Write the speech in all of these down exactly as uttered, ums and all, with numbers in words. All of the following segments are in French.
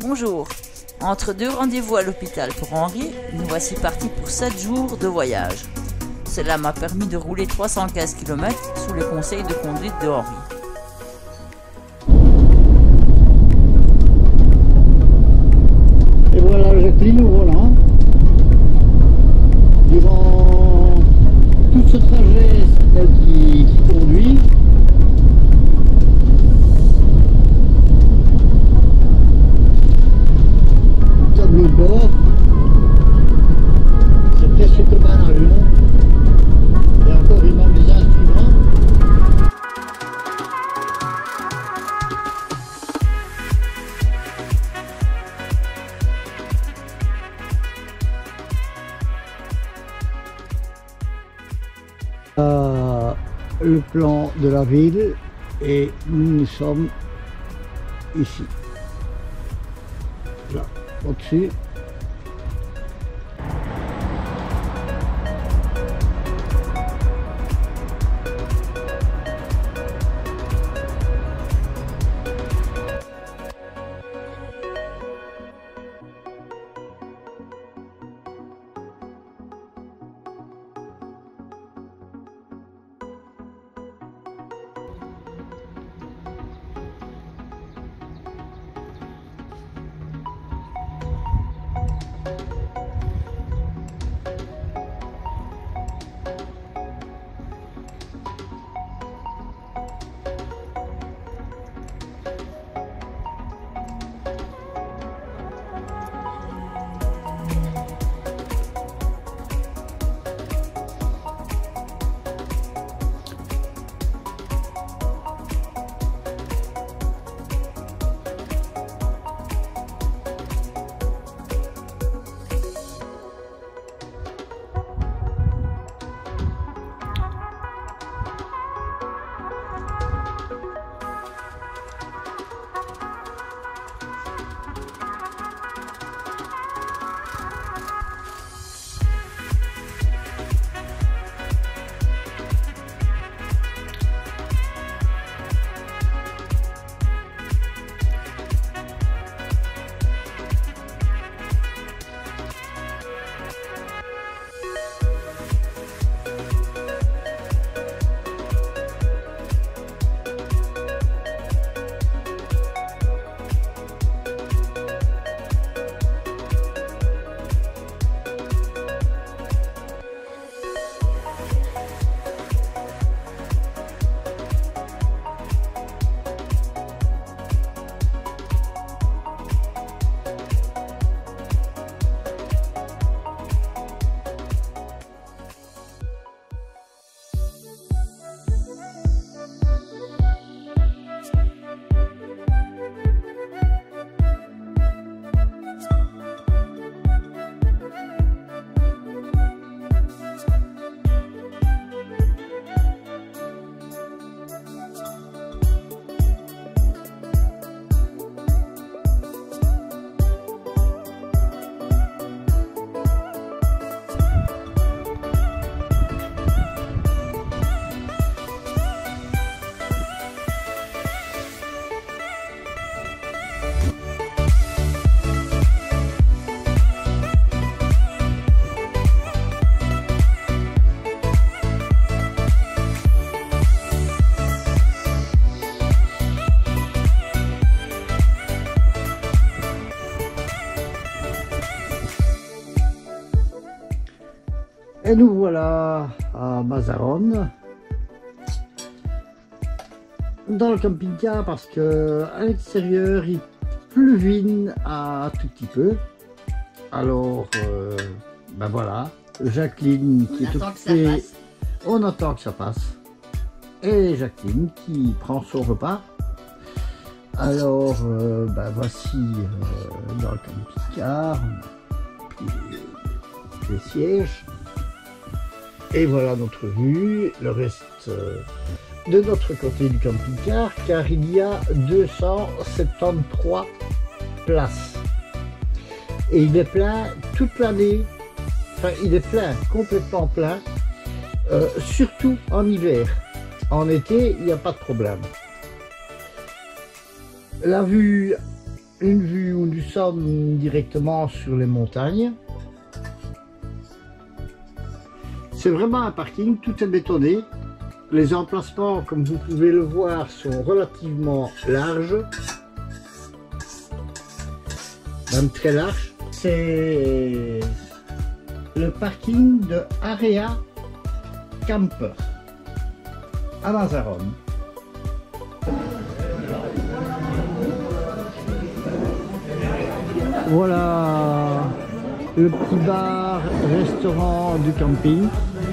Bonjour. Entre deux rendez-vous à l'hôpital pour Henri, nous voici partis pour sept jours de voyage. Cela m'a permis de rouler trois cent quinze kilomètres sous les conseils de conduite de Henri. Et voilà Jacqueline au volant. Durant tout ce trajet, c'est elle qui, qui conduit. Le tableau de bord. C'est presque comme un avion. Et encore il manque des instruments. Euh, le plan de la ville et nous, nous sommes ici, là, au-dessus. Et nous voilà à Mazaron, dans le camping-car, parce que à l'extérieur il pleuvine un tout petit peu. Alors, euh, ben voilà, Jacqueline qui est occupée, on attend que ça passe, et Jacqueline qui prend son repas. Alors, euh, ben voici euh, dans le camping-car, les sièges. Et voilà notre vue, le reste euh, de notre côté du camping-car, car il y a deux cent soixante-treize places. Et il est plein toute l'année, enfin il est plein, complètement plein, euh, surtout en hiver. En été, il n'y a pas de problème. La vue une vue où nous sommes directement sur les montagnes. C'est vraiment un parking, tout est bétonné. Les emplacements, comme vous pouvez le voir, sont relativement larges. Même très larges. C'est le parking de Area Camper à Mazarone. Voilà le petit bar-restaurant du camping.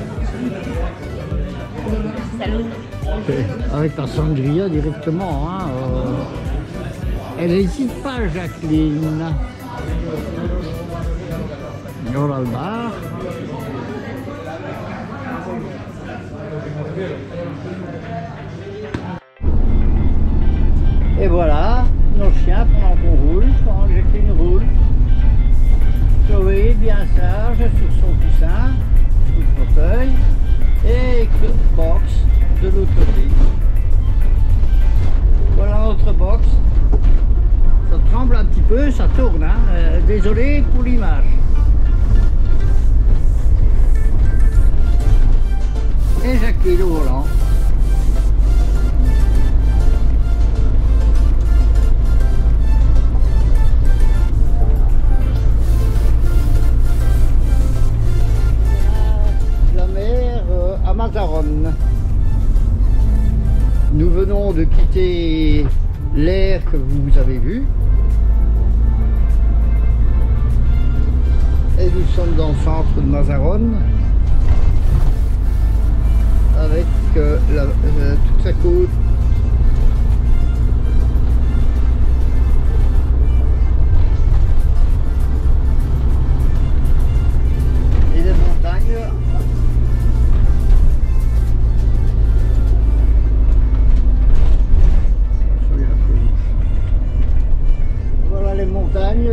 Salut. Avec ta sangria directement. Hein, euh... Elle n'hésite pas, Jacqueline. Voilà le bar. Et voilà nos chiens pendant qu'on roule, pendant que Jacqueline roule. Chloé bien sage sur son coussin, sur le fauteuil, et box de l'autre côté. Voilà notre box. Ça tremble un petit peu, ça tourne. Hein. Euh, désolé pour l'image. Et Jacqueline au volant. Mazarone. Nous venons de quitter l'air que vous avez vu et nous sommes dans le centre de Mazarone avec euh, la, euh, toute sa côte. Et les montagnes. Les montagnes.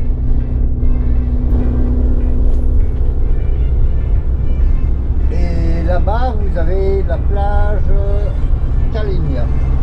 Et là-bas vous avez la plage Caligna.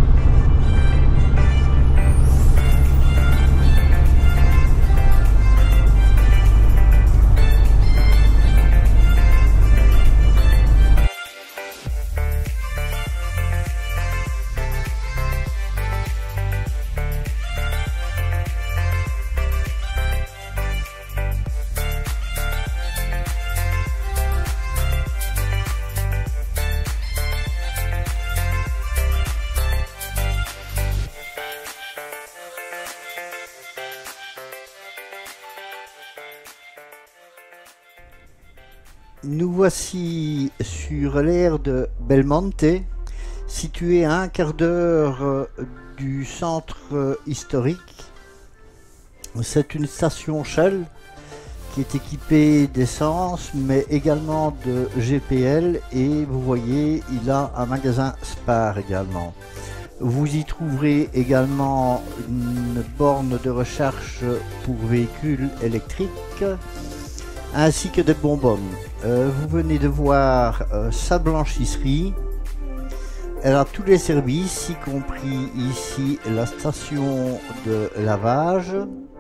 Nous voici sur l'aire de Belmonte, situé à un quart d'heure du centre historique. C'est une station Shell qui est équipée d'essence mais également de G P L, et vous voyez il a un magasin Spar également. Vous y trouverez également une borne de recharge pour véhicules électriques ainsi que des bonbonnes. Euh, vous venez de voir euh, sa blanchisserie. Elle a tous les services, y compris ici la station de lavage.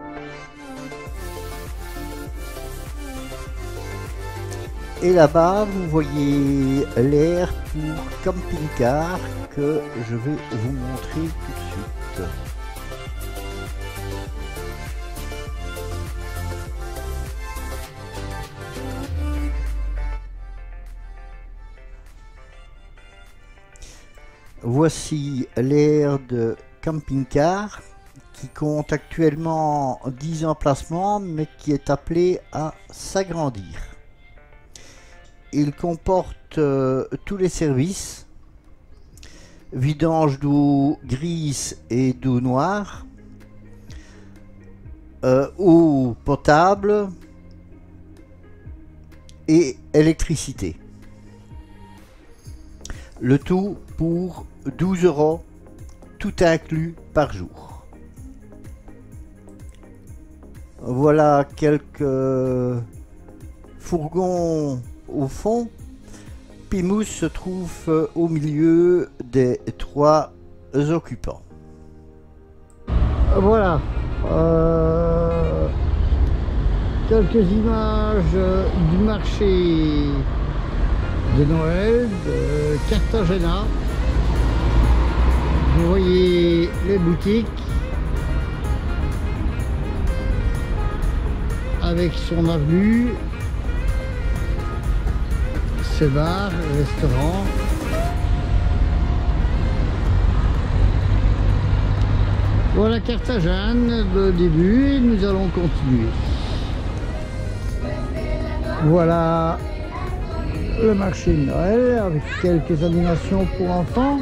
Et là-bas, vous voyez l'aire pour camping-car que je vais vous montrer tout de suite. Voici l'aire de camping-car qui compte actuellement dix emplacements mais qui est appelé à s'agrandir. Il comporte euh, tous les services: vidange d'eau grise et d'eau noire, euh, eau potable et électricité. Le tout pour douze euros, tout inclus par jour. Voilà quelques fourgons au fond. Pimous se trouve au milieu des trois occupants. Voilà, Euh, quelques images du marché de Noël de Cartagena. Vous voyez les boutiques avec son avenue, ses bars, restaurants. Voilà Carthagène, le début, et nous allons continuer. Voilà le marché de Noël avec quelques animations pour enfants.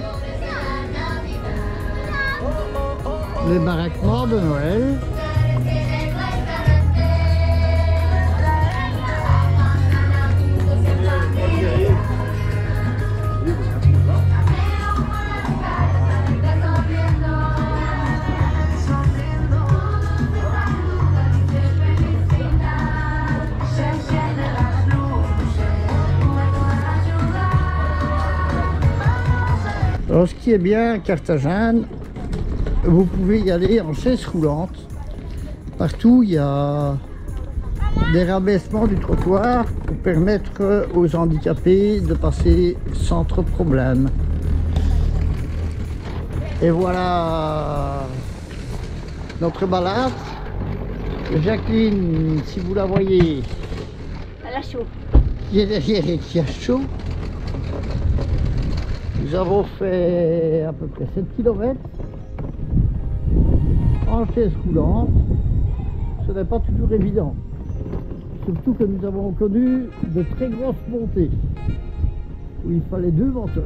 Les baraquements de Noël. Alors ce qui est bien à Carthagène, vous pouvez y aller en chaise roulante. Partout il y a des rabaissements du trottoir pour permettre aux handicapés de passer sans trop de problème. Et voilà notre balade. Jacqueline, si vous la voyez, Elle a chaud. qui est derrière et qui a chaud. Nous avons fait à peu près sept kilomètres en chaise roulante. Ce n'est pas toujours évident. Surtout que nous avons connu de très grosses montées où il fallait deux moteurs.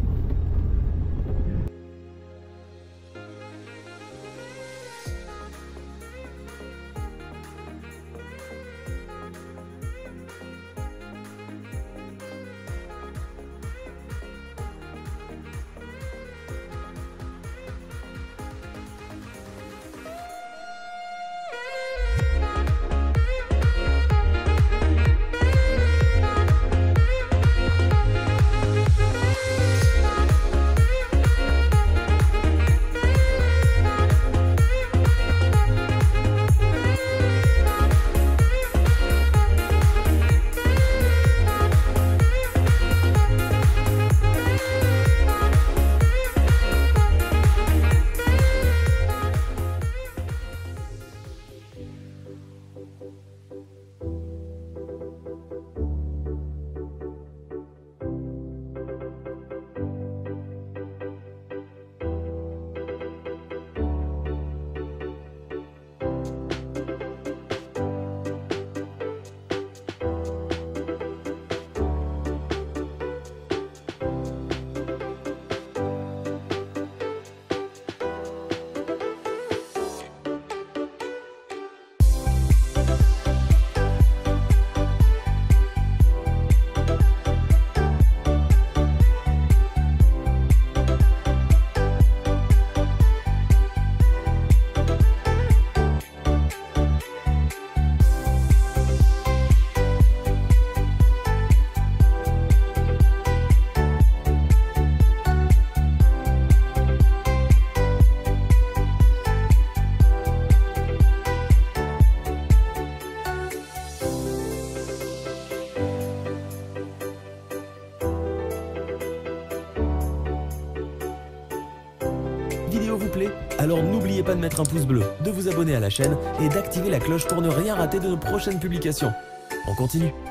Vidéo vous plaît? Alors n'oubliez pas de mettre un pouce bleu, de vous abonner à la chaîne et d'activer la cloche pour ne rien rater de nos prochaines publications. On continue.